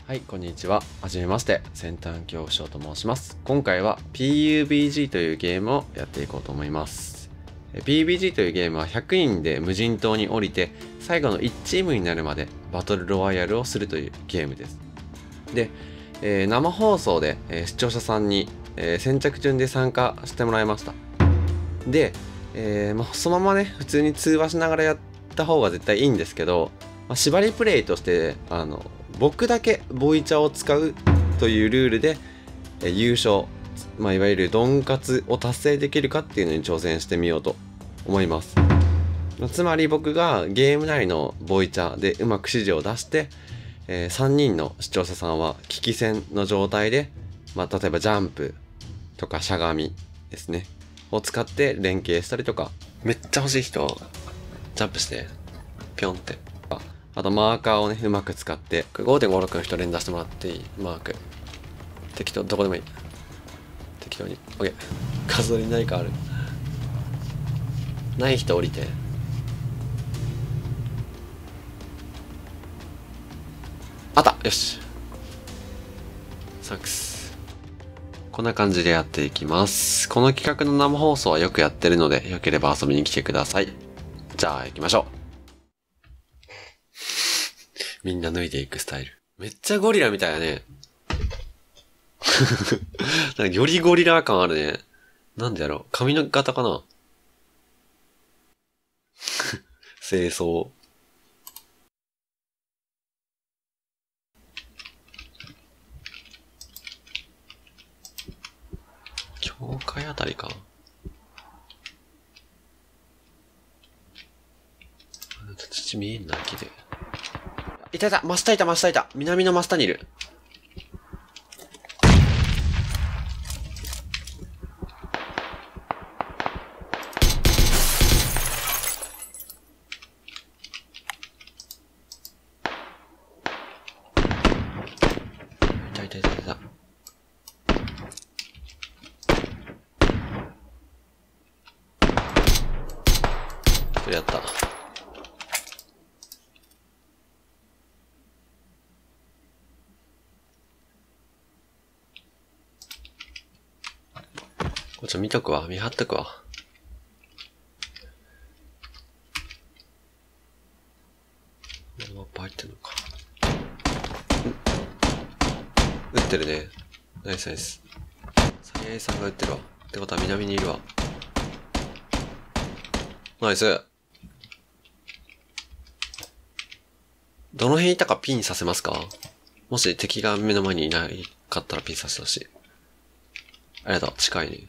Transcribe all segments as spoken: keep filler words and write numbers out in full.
はい、こんにちは。はじめまして。先端恐怖症と申します。今回は ピーユービージー というゲームをやっていこうと思います。ピーユービージー というゲームはひゃくにんで無人島に降りて、最後のいちチームになるまでバトルロワイヤルをするというゲームです。で、えー、生放送で、えー、視聴者さんに、えー、先着順で参加してもらいました。で、えーまあ、そのままね、普通に通話しながらやった方が絶対いいんですけど、まあ、縛りプレイとして、あの、僕だけボイチャを使うというルールで、えー、優勝、まあ、いわゆるドンカツを達成できるかっていうのに挑戦してみようと思います。つまり僕がゲーム内のボイチャでうまく指示を出して、えー、さんにんの視聴者さんは危機戦の状態で、まあ、例えばジャンプとかしゃがみですねを使って連携したりとか、めっちゃ欲しい人ジャンプしてピョンって、あとマーカーをねうまく使って ごてんごろく の人連打してもらっていい。マーク適当どこでもいい、適当に OK。 数取りないかあるない人降りて、あった、よし、サックス。こんな感じでやっていきます。この企画の生放送はよくやってるので、よければ遊びに来てください。じゃあ行きましょう。みんな脱いでいくスタイル。めっちゃゴリラみたいだね。なんかよりゴリラ感あるね。なんでやろう。髪の型かな。清掃。教会あたりか。土見えんな、木で。いたいた、真下いた、真下いた。南の真下にいる。いたいたいたいた。それやった。こっち見とくわ。見張っとくわ。マップ入ってんのか。撃ってるね。ナイスナイス。最愛さんが撃ってるわ。ってことは南にいるわ。ナイス。どの辺いたかピンさせますか？もし敵が目の前にいないかったらピンさせてほしい。ありがとう。近いね。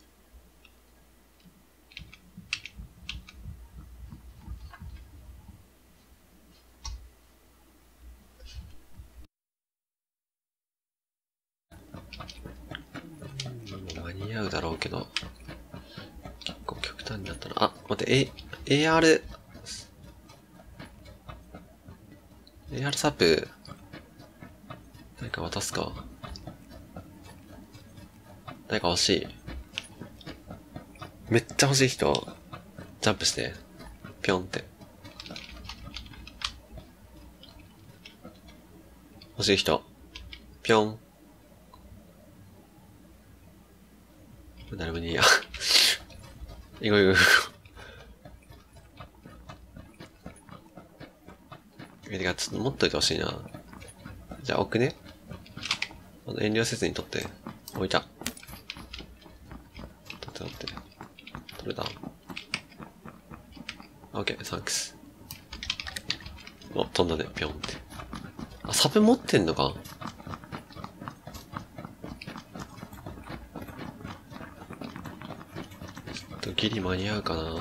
間に合うだろうけど。結構極端になったな。あ、待って、A、エーアール、エーアール サップ、誰か渡すか。誰か欲しい。めっちゃ欲しい人、ジャンプして、ぴょんって。欲しい人、ぴょん。誰もいいや。いこいこいこ。え、てか、ちょっと持っといてほしいな。じゃあ置くね。遠慮せずに取って。置いた。取って取って。取れた。オッケー、サンクス。お、飛んだね、ぴょんって。あ、サブ持ってんのか。ギリ間に合うかな。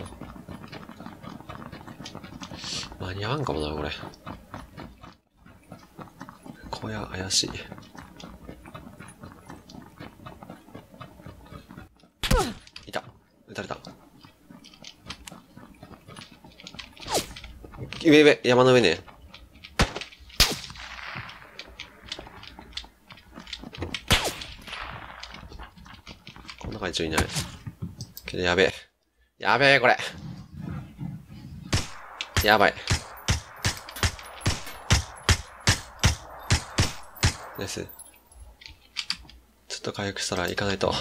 間に合わんかもな、これ。小屋怪しい。いた。撃たれた。上上、山の上ね。この中に一応いない。けどやべえ。やべえ、これ。やばい。 です。ちょっと回復したら行かないと。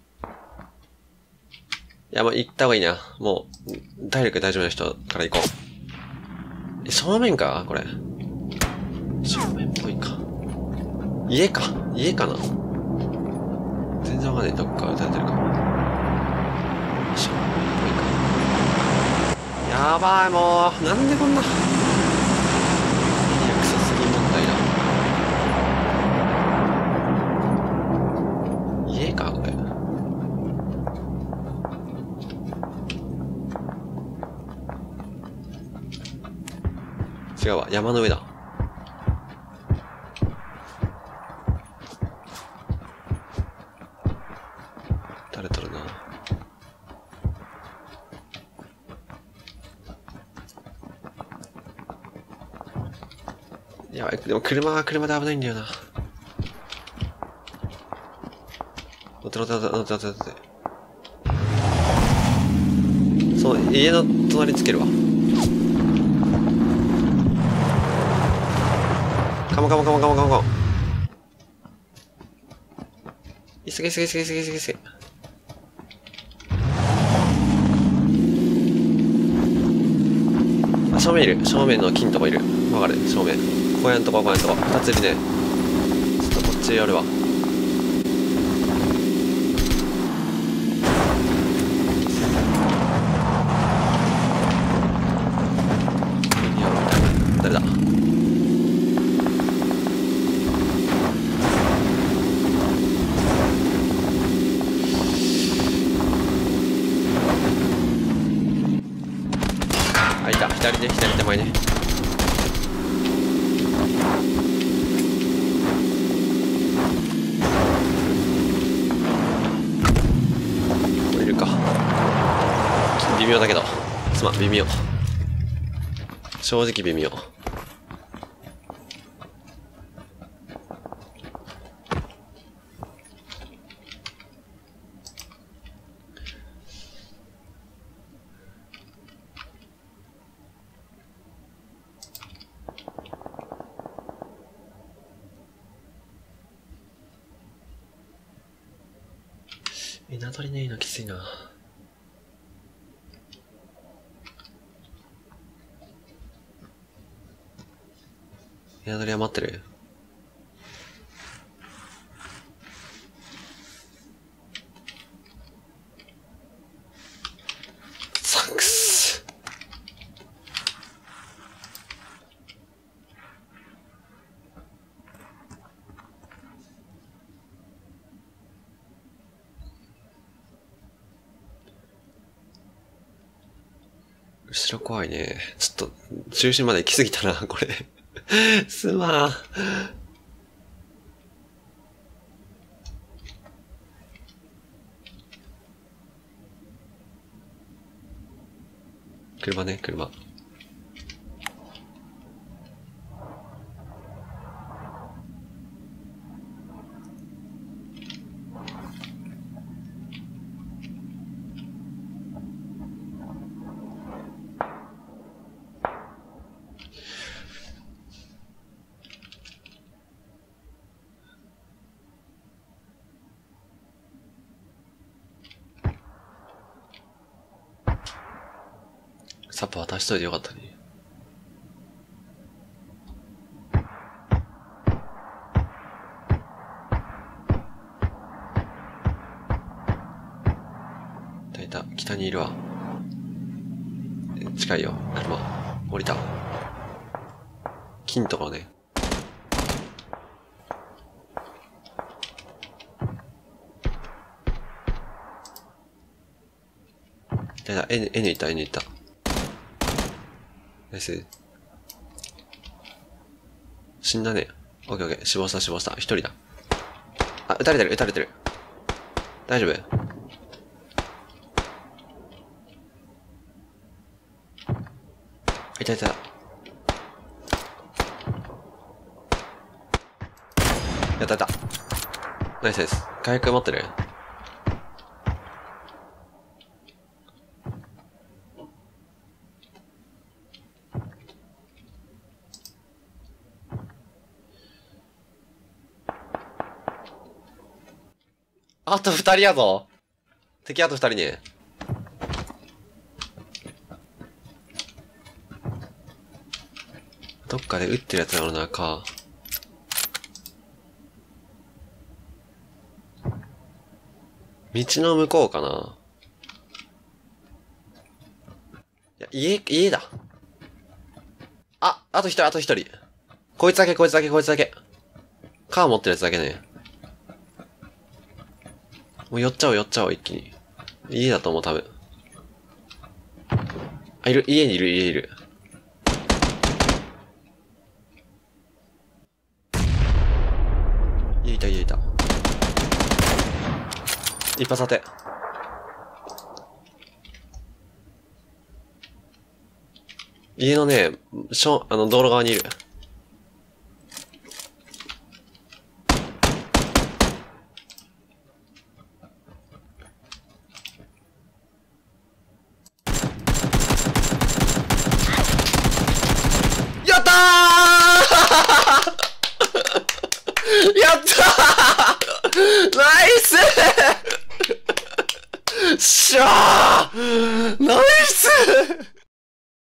いや、もう行った方がいいな。もう、体力大丈夫な人から行こう。え、正面かこれ。正面っぽいか。家か家かな全然わかんない。どっか撃たれてるか。正面っぽいか。やばい、もう。なんでこんな。クソすぎ問題だ。家かこれ。違うわ。山の上だ。誰とるな。やばい、でも車は車で危ないんだよな。乗って乗って乗って乗って乗って乗って。その家の隣つけるわ。カモカモカモカモカモカモ。急げ急げ急げ急げ急げ急げ。あ、正面いる。正面の金とこいる。わかる正面。小屋んとこ小屋んとこ。二ついるね。ちょっとこっち寄るわ。誰だあ、いた。左ね、左手前ね。これいるか。微妙だけど。すまん、微妙。正直微妙。稲取ねえのきついな。稲取は待ってる。サックス。後ろ怖いね。ちょっと、中心まで行き過ぎたな、これ。すまん。車ね、車。サポ渡しといてよかったね。いたいた、北にいるわ。近いよ、車。降りた。金のところね。いたいた、N、N いた、N いた。ナイス。死んだね。オッケーオッケー。死亡した、死亡した。一人だ。あ、撃たれてる、撃たれてる。大丈夫？いたいた。やったやった。ナイスです。火薬持ってる？ あと二人やぞ。敵あと二人ね。どっかで撃ってるやつやろな、か。道の向こうかな。いや、家、家だ。あ、あと一人、あと一人。こいつだけ、こいつだけ、こいつだけ。カー持ってるやつだけね。もう寄っちゃおう、寄っちゃおう、一気に。家だと思う、多分。あ、いる、家にいる、家にいる。家いた、家いた。一発当て。家のね、しょ、あの、道路側にいる。やったーやったーナイスしゃー